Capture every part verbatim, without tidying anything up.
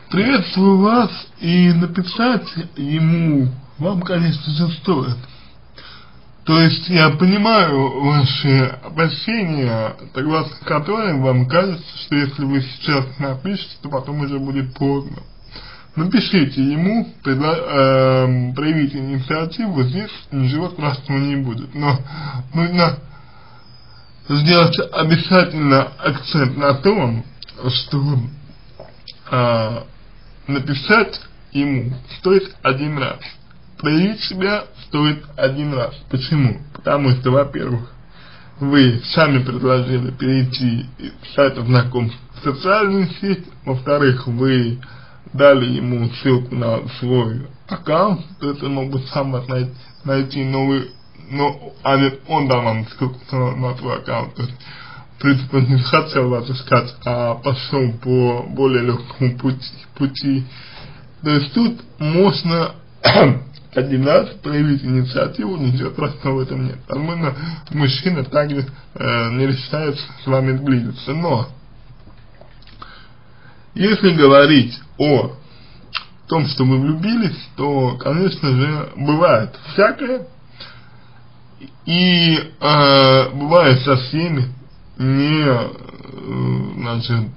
Приветствую вас, и написать ему вам, конечно же, стоит. То есть я понимаю ваши опасения, согласно которым вам кажется, что если вы сейчас напишете, то потом уже будет поздно. Напишите ему, предла э, проявите инициативу, здесь ничего страшного не будет. Но нужно сделать обязательно акцент на том, что э, написать ему стоит один раз. Проявить себя стоит один раз. Почему? Потому что, во-первых, вы сами предложили перейти с сайта знакомств в социальную сеть, во-вторых, вы дали ему ссылку на свой аккаунт, то есть он мог бы сам вас найти, найти новый, но а не он дал вам ссылку на, на свой аккаунт. То есть, в принципе, он не хотел вас искать, а пошел по более легкому пути. пути. То есть тут можно один раз проявить инициативу, ничего страшного в этом нет. Возможно, мужчина также э, не решается с вами сблизиться. Но если говорить о том, что вы влюбились, то, конечно же, бывает всякое. И э, бывает со всеми, не, э, значит,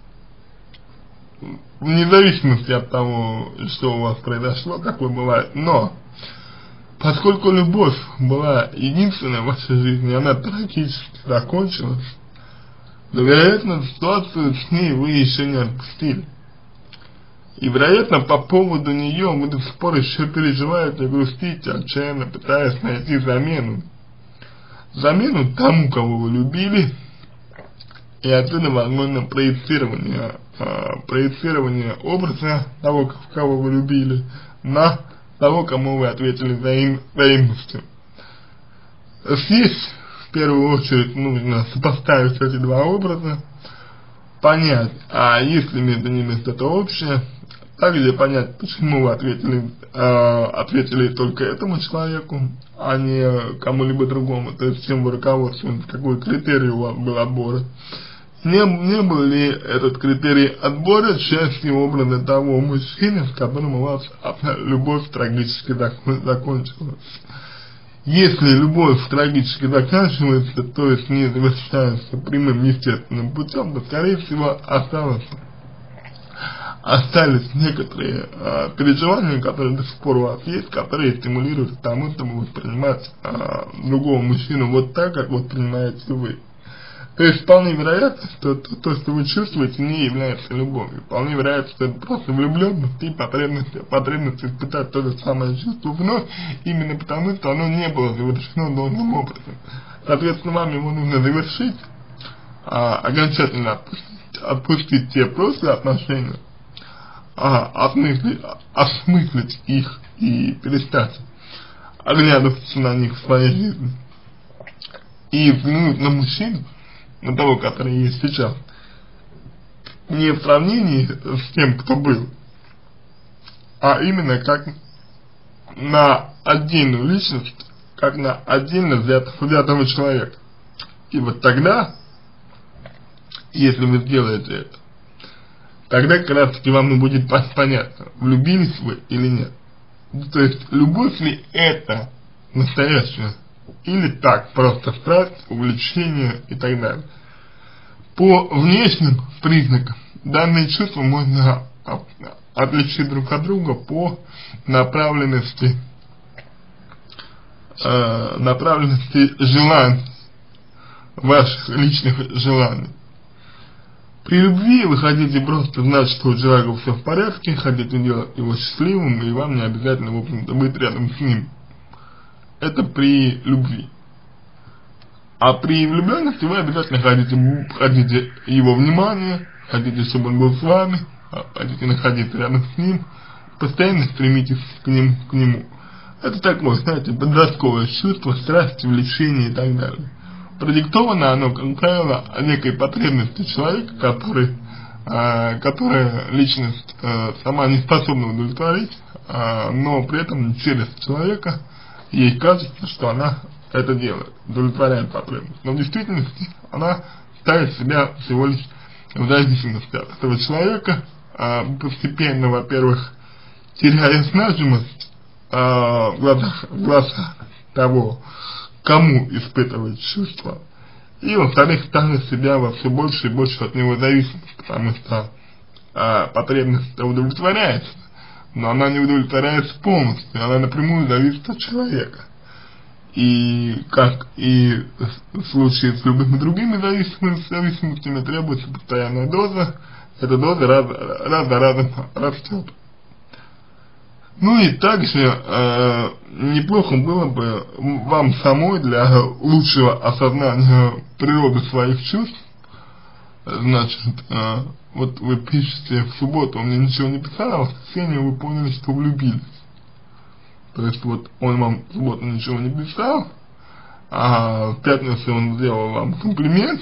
вне зависимости от того, что у вас произошло, такое бывает, но поскольку любовь была единственной в вашей жизни, она трагически закончилась, то, вероятно, ситуацию с ней вы еще не отпустили. И, вероятно, по поводу нее вы до сих пор еще переживаете, грустите, отчаянно пытаясь найти замену. Замену тому, кого вы любили, и отсюда возможно проецирование, э, проецирование образа того, кого вы любили, на того, кому вы ответили взаим, взаимностью. Здесь в первую очередь нужно сопоставить эти два образа, понять, а есть ли между ними что-то общее, также понять, почему вы ответили, э, ответили только этому человеку, а не кому-либо другому, то есть чем вы руководствуетесь, какой критерий у вас был отбора. Не, не был ли этот критерий отбора частью образа того мужчины, с которым у вас любовь трагически закончилась? Если любовь трагически заканчивается, то есть не завершается прямым естественным путем, то, скорее всего, осталось, остались некоторые э, переживания, которые до сих пор у вас есть, которые стимулируют к тому, чтобы воспринимать э, другого мужчину вот так, как воспринимаете вы. То есть вполне вероятно, что то, то, что вы чувствуете, не является любовью. Вполне вероятно, что это просто влюбленность и потребность, потребность испытать то же самое чувство вновь, именно потому, что оно не было завершено должным образом. Соответственно, вам его нужно завершить, а, окончательно отпустить, отпустить те прошлые отношения, а, осмыслить, осмыслить их и перестать оглядываться на них в своей жизни. И взглянуть на мужчину, на того, который есть сейчас, не в сравнении с тем, кто был, а именно как на отдельную личность, как на отдельно взятого, взятого человека. И вот тогда, если вы сделаете это, тогда как раз таки вам и будет понятно, влюбились вы или нет. То есть, любовь ли это настоящая, или так, просто страсть, увлечение и так далее. По внешним признакам данные чувства можно отличить друг от друга по направленности, э, направленности желаний, ваших личных желаний. При любви вы хотите просто знать, что у человека все в порядке, хотите делать его счастливым, и вам не обязательно, в общем-то, быть рядом с ним. Это при любви. А при влюбленности вы обязательно хотите, хотите его внимания, хотите, чтобы он был с вами, хотите находиться рядом с ним, постоянно стремитесь к, ним, к нему. Это такое, знаете, подростковое чувство, страсть, влечение и так далее. Продиктовано оно, как правило, некой потребности человека, который, э, которая личность э, сама не способна удовлетворить, э, но при этом через человека ей кажется, что она это делает, удовлетворяет потребность. Но в действительности она ставит себя всего лишь в зависимости от этого человека, а, постепенно, во-первых, теряя значимость а, в глазах, в глазах того, кому испытывает чувства, и, во-вторых, ставит себя во все больше и больше от него зависимость, потому что а, потребность удовлетворяется, но она не удовлетворяется полностью, она напрямую зависит от человека. И как и в случае с любыми другими зависимостями, зависимостями требуется постоянная доза, эта доза раз, раз за разом растет. Ну и также э, неплохо было бы вам самой для лучшего осознания природы своих чувств, значит, э, вот вы пишете: в субботу он мне ничего не писал, а в воскресенье вы поняли, что влюбились. То есть вот он вам в субботу ничего не писал, а в пятницу он сделал вам комплимент,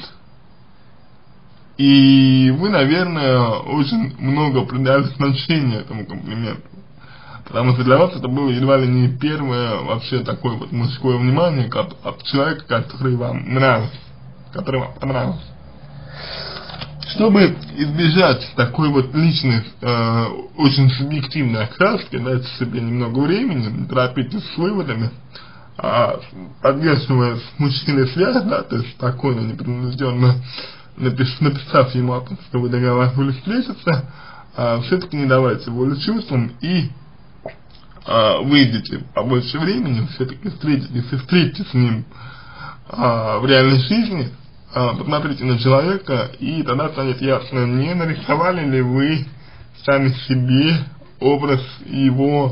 и вы, наверное, очень много придали значения этому комплименту. Потому что для вас это было едва ли не первое вообще такое вот мужское внимание от, от человека, который вам нравится, который вам понравился. Чтобы избежать такой вот личной, э, очень субъективной окраски, дайте себе немного времени, не торопитесь с выводами, а поддерживая с мужчиной связь, да, то есть спокойно, непринужденно напис, написав ему о том, что вы договаривались встретиться, э, все-таки не давайте волю чувствам и э, выйдете побольше времени, все-таки встретитесь и встретитесь с ним э, в реальной жизни. Посмотрите на человека, и тогда станет ясно, не нарисовали ли вы сами себе образ его,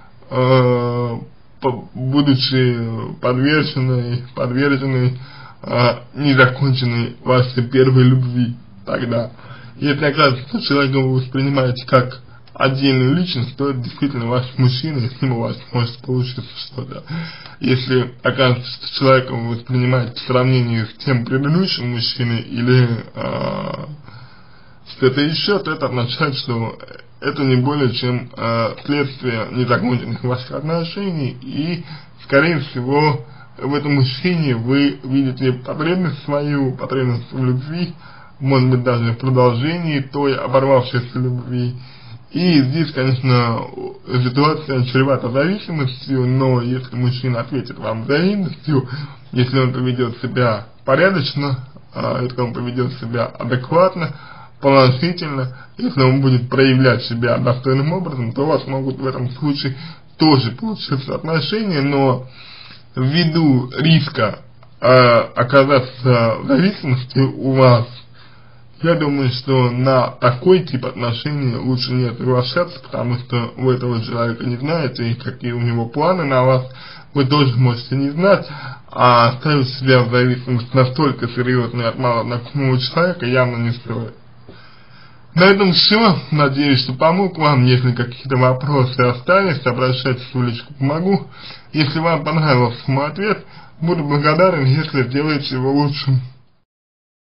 э, по, будучи подверженной, подверженной э, незаконченной вашей первой любви тогда. Если окажется, что человека вы воспринимаете как отдельную личность, то это действительно ваш мужчина, и с ним у вас может получиться что-то. Если окажется, что человека вы воспринимаете в сравнении с тем предыдущим мужчиной или э, что-то еще, то это означает, что это не более чем э, следствие незаконченных ваших отношений, и, скорее всего, в этом мужчине вы видите потребность свою, потребность в любви, может быть, даже в продолжении той оборвавшейся любви. И здесь, конечно, ситуация чревата зависимостью, но если мужчина ответит вам взаимностью, если он поведет себя порядочно, если он поведет себя адекватно, положительно, если он будет проявлять себя достойным образом, то у вас могут в этом случае тоже получиться отношения, но ввиду риска э, оказаться в зависимости у вас, я думаю, что на такой тип отношений лучше не соглашаться, потому что вы этого человека не знаете, и какие у него планы на вас, вы тоже можете не знать, а ставить себя в зависимость настолько серьезно от малознакомого человека явно не стоит. На этом все. Надеюсь, что помог вам. Если какие-то вопросы остались, обращайтесь в личку «Помогу». Если вам понравился мой ответ, буду благодарен, если сделаете его лучшим.